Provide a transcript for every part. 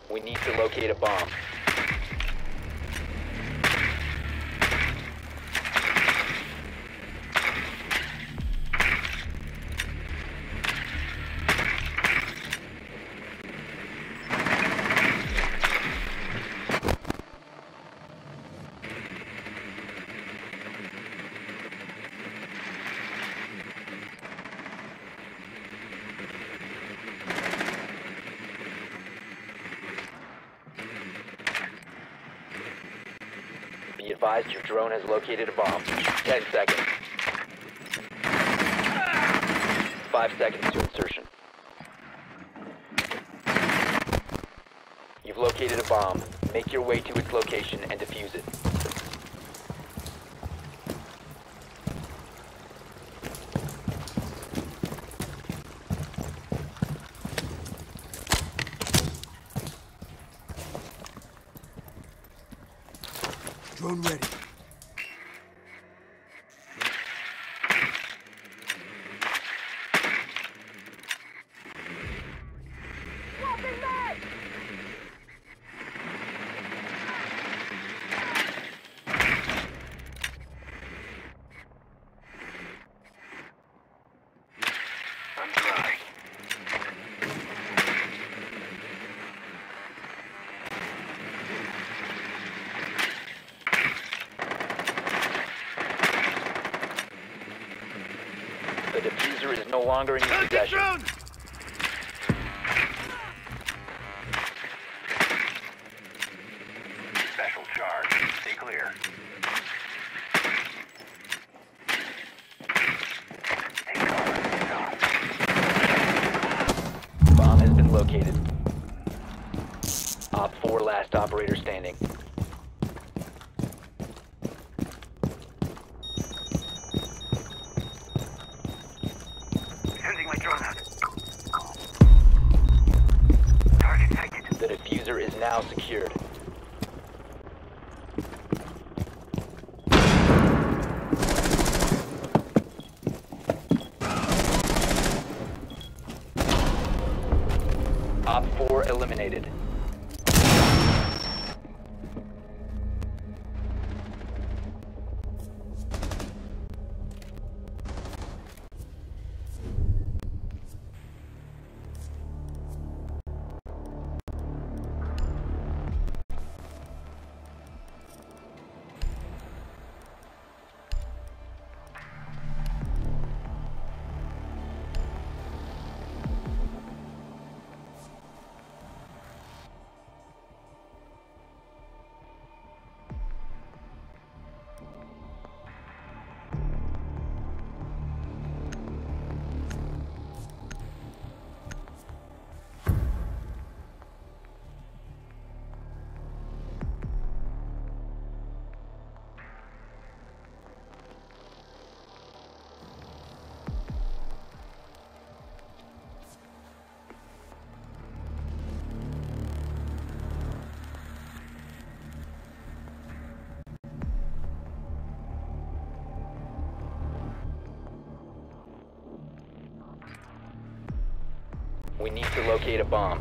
We need to locate a bomb. Be advised your drone has located a bomb. 10 seconds. 5 seconds to insertion. You've located a bomb. Make your way to its location and defuse it. Drone ready. I'm dry. The diffuser is no longer in your possession. Special charge. Stay clear. Take cover. Bomb has been located. Op 4 last operator standing. Sending my drone out. Target sighted. The diffuser is now secured. Op 4 eliminated. We need to locate a bomb.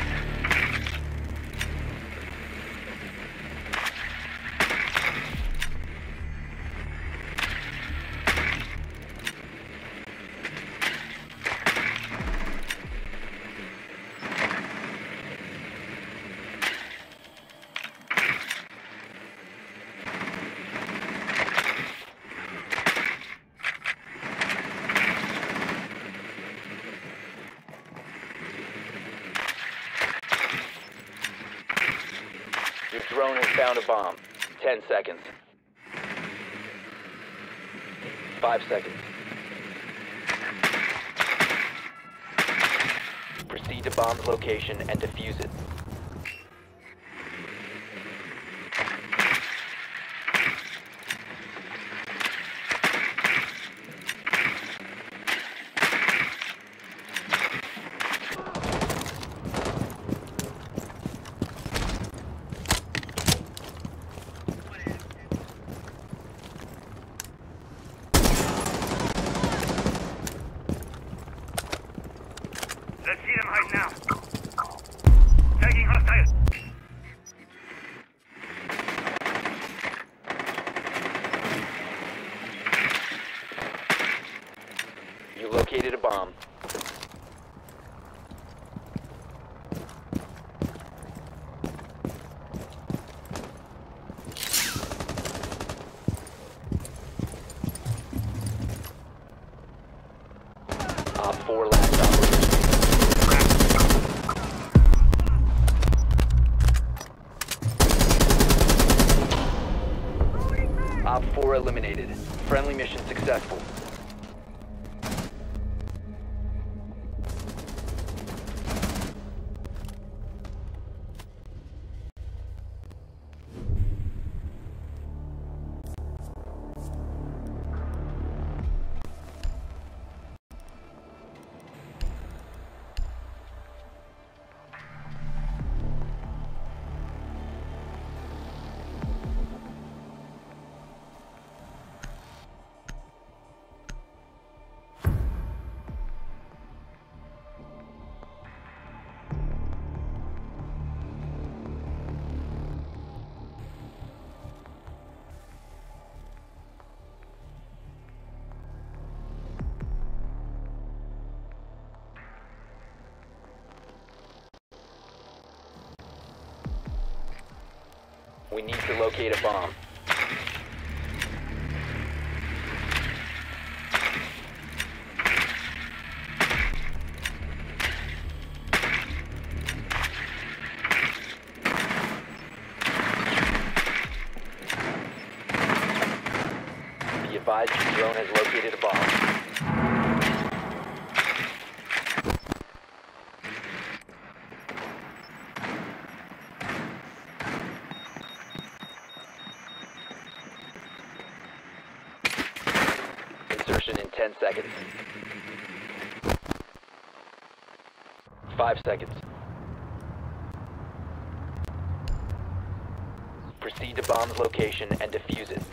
Your drone has found a bomb. 10 seconds. 5 seconds. Proceed to bomb's location and defuse it. Let's see them hide now. Tagging 4 last operators. Op 4 eliminated. Friendly mission successful. We need to locate a bomb. Be advised your drone has located a bomb. Insertion in 10 seconds. 5 seconds. Proceed to bomb's location and defuse it.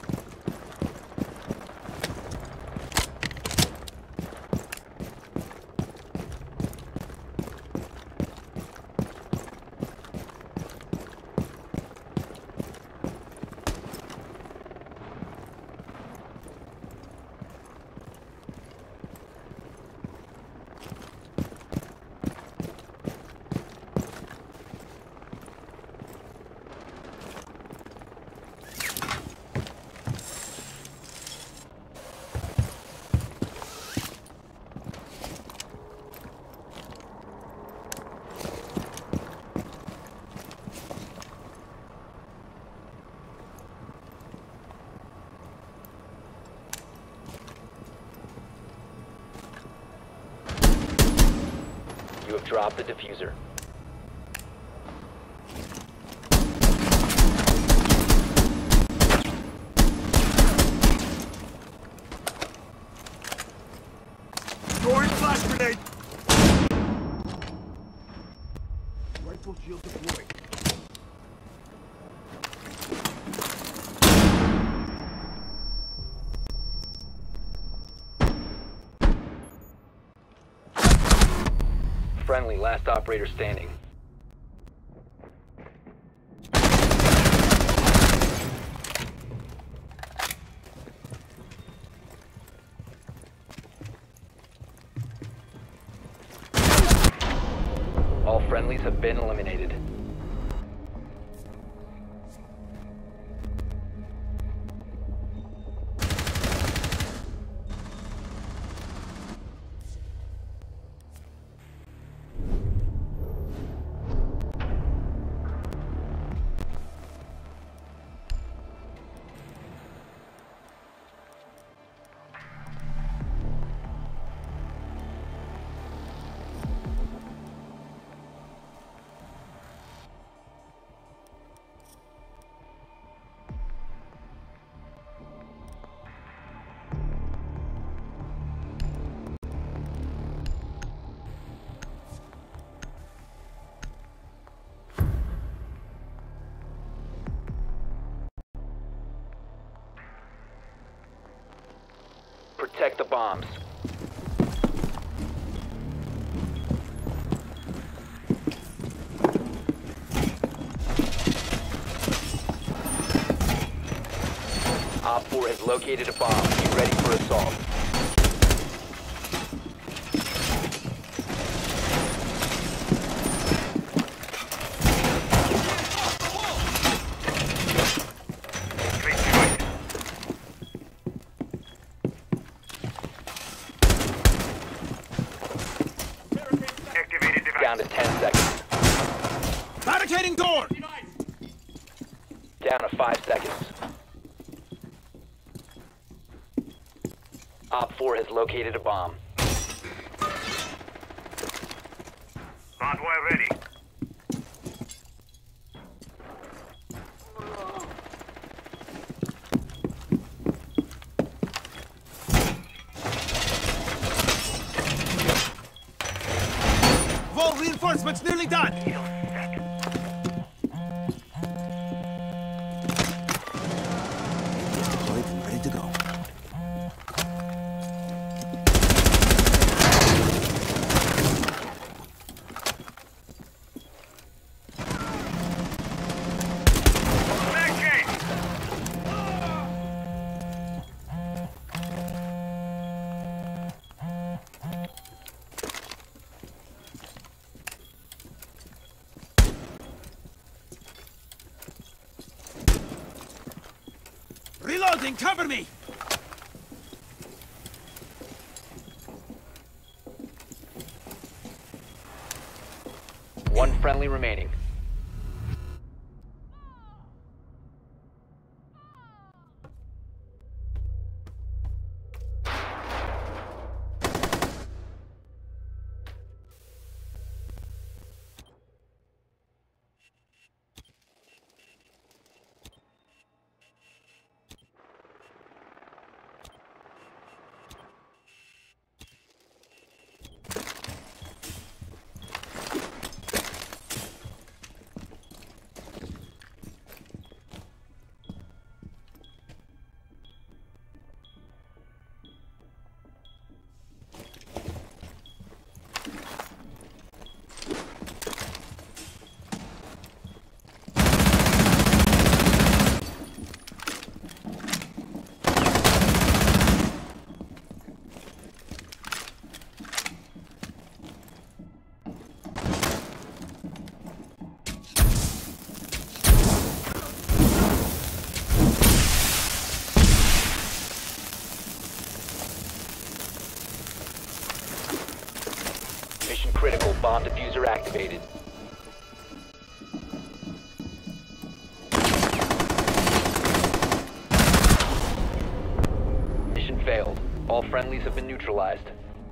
You have dropped the diffuser. Throwing flash grenade! Rifle shield deployed. Friendly, last operator standing. All friendlies have been eliminated. Protect the bombs. Op 4 has located a bomb. Be ready for assault. Down to 5 seconds. Op 4 has located a bomb. Convoy ready. Vault reinforcements nearly done. Deployed and ready to go. Reloading, cover me! One friendly remaining. Mission critical. Bomb diffuser activated. Mission failed. All friendlies have been neutralized.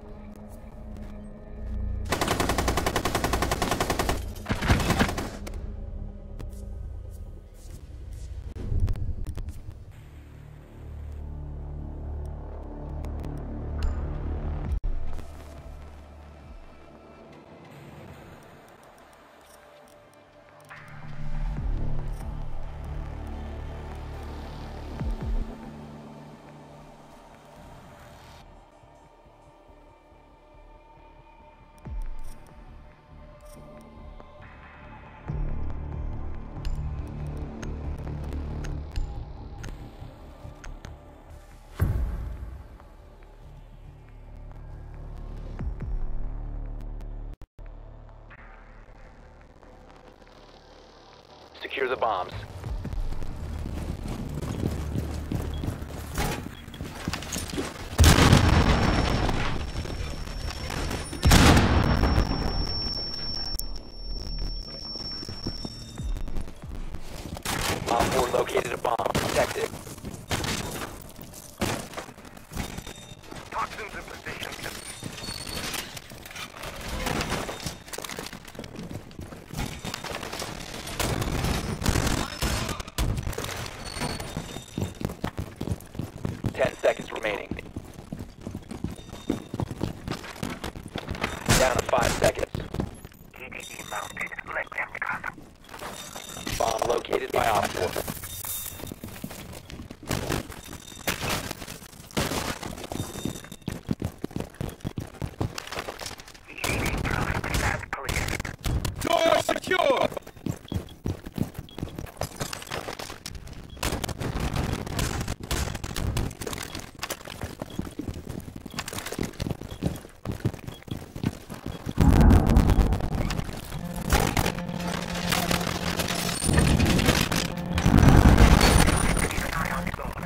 Secure the bombs. Op 4 located a bomb. Protect it. Toxins in position. 10 seconds remaining. Down to 5 seconds. EDE mounted. Let them come. Bomb located by Op 4. EDE trust as clear. Door secure! Keep an eye on the door.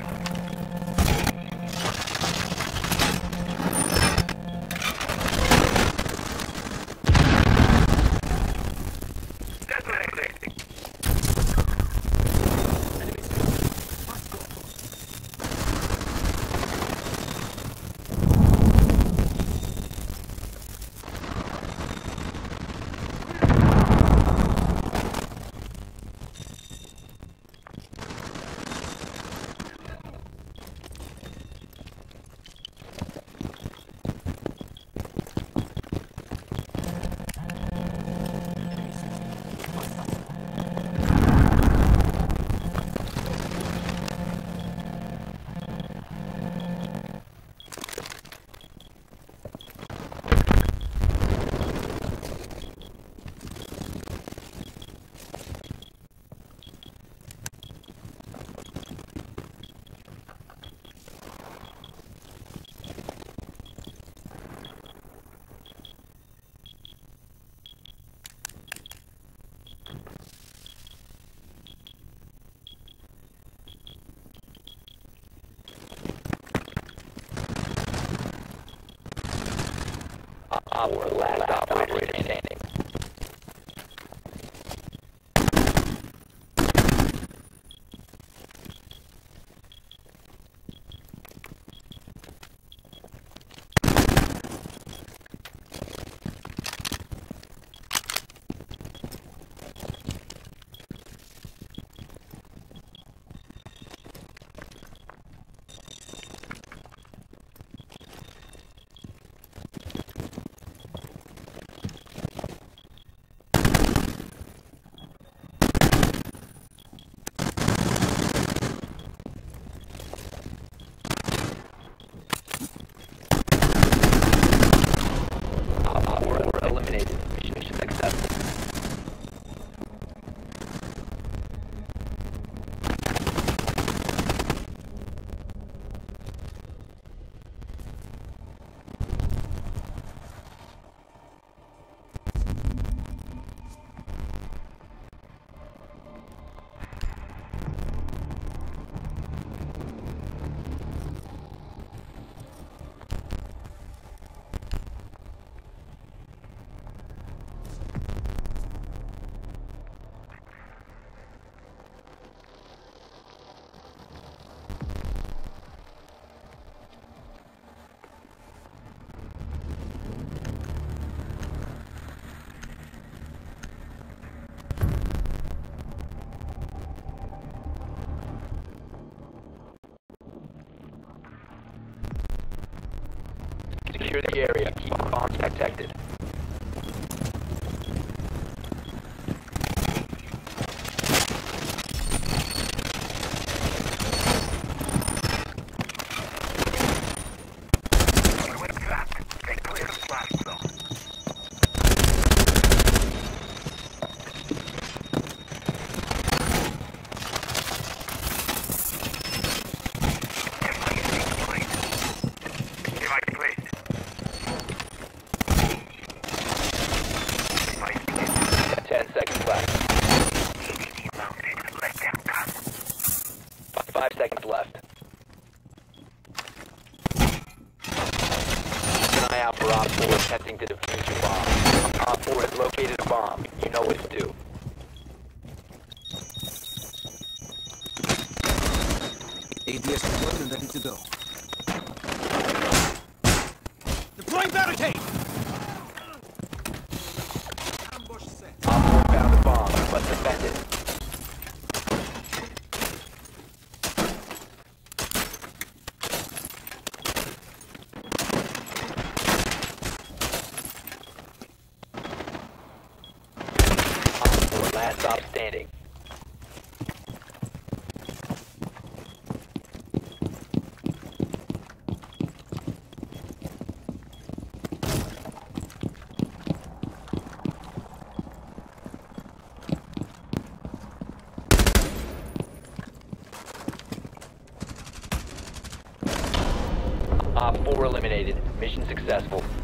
Op 4, last operator standing. Eliminated. Mission successful. Secure the area. Keep the bombs protected. Stay clear of the blast zone. Device placed. 10 seconds left. EDD mounted. Let them come. 5 seconds left. Keep an eye out for Op 4 attempting to defuse your bomb. Op 4 has located a bomb. You know what to do. ADS deployed and ready to go. Deploying barricade! Ambush set. Op 4 found a bomb. You must defend it. Op 4, last stop standing. Op 4 eliminated. Mission successful.